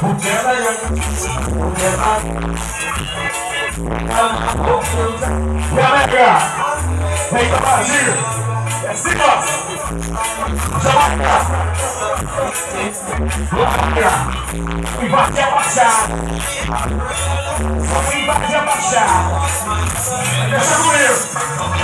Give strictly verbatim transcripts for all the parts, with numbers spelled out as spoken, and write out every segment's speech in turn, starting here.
o quebra, o quebra. Jamaica, vem do Brasil, é Silas Jamaica. Invade a baixada, vamos invadir a baixada. Deixa comigo.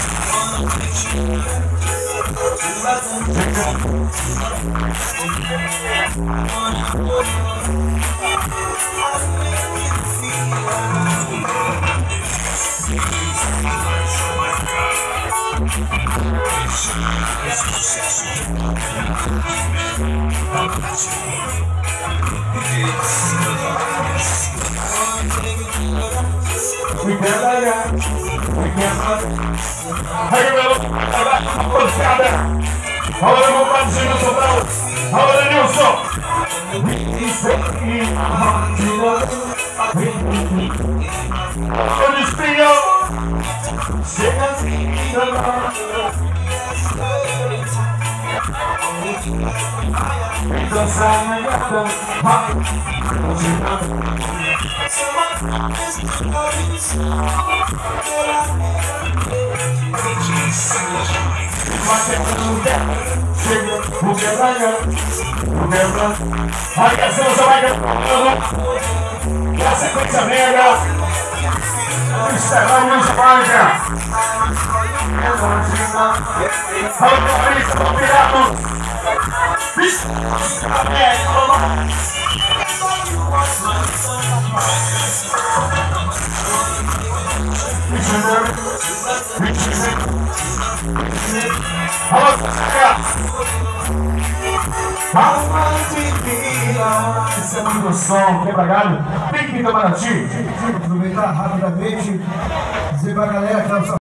We can't let it. We can't let it. Hey, Melo. Olha o compadinho do Melo. Olha o Nilson. O espinho. Chega assim. Dançar na gata. Chega, o Quebra, o Quebra. Aí a Silas Jamaica. E a sequência negra. Encerramos a Jamaica. Olha o Fabrício, o pirado. Vixe, esse é muito som, Quebra Galho, tem que Itamaraty. Aproveitar rapidamente, dizer pra galera que ela